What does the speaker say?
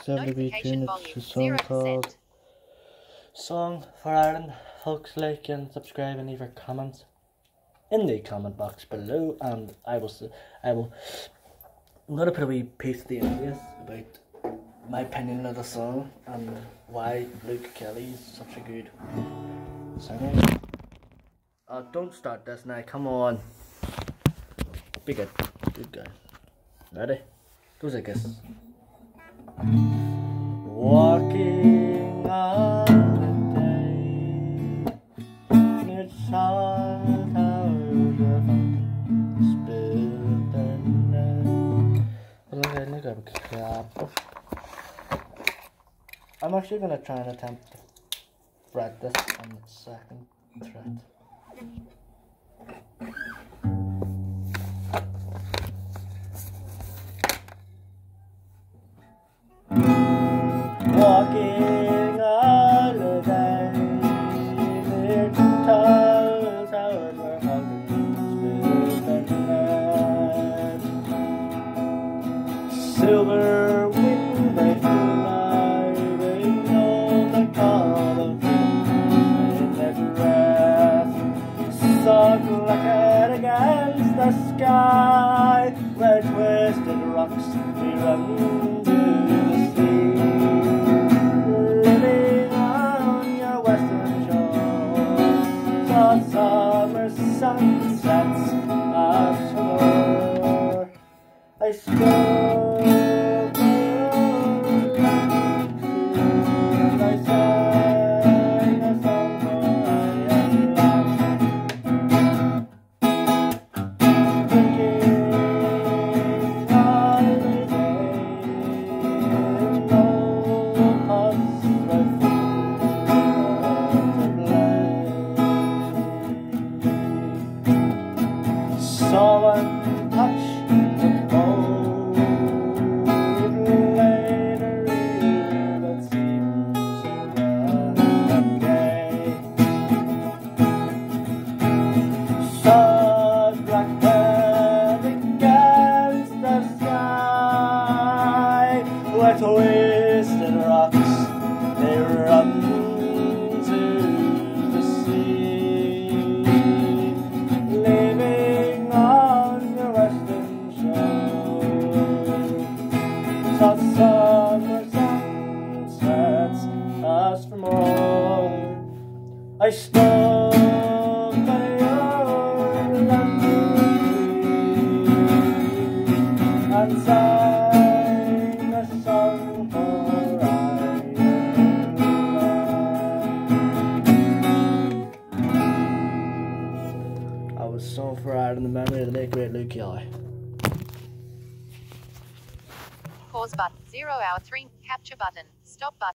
Notification volume 0%. Song for Ireland. Folks, like and subscribe and leave your comments in the comment box below, and I'm gonna put a wee piece of the interview about my opinion of the song and why Luke Kelly is such a good singer. Don't start this now, come on. Be good. Good guy. Ready? Goes like this. Walking on the day, it's all towers of spilled their night. I'm actually gonna try and attempt to fret this on the second fret. Walking on the day, the tall towers were hugging, spilled and silver wing they fly, they know the call of freedom in their breath. Sun like against the sky, where twisted rocks we run to the sea. Summer sunsets us more. I stole and I sang a song for I am lost. Drinking holiday in old pubs with someone touch the boat later that seems so random gay. Sun black against the sky, where twisted rocks they run to the sea, leaving on your western shore. Summer sunsets us for more. I stole by your London and sang a song for Ireland. I was so for Ireland in the memory of the late great Luke Kelly. Pause button 0 hour 3. Capture button. Stop button.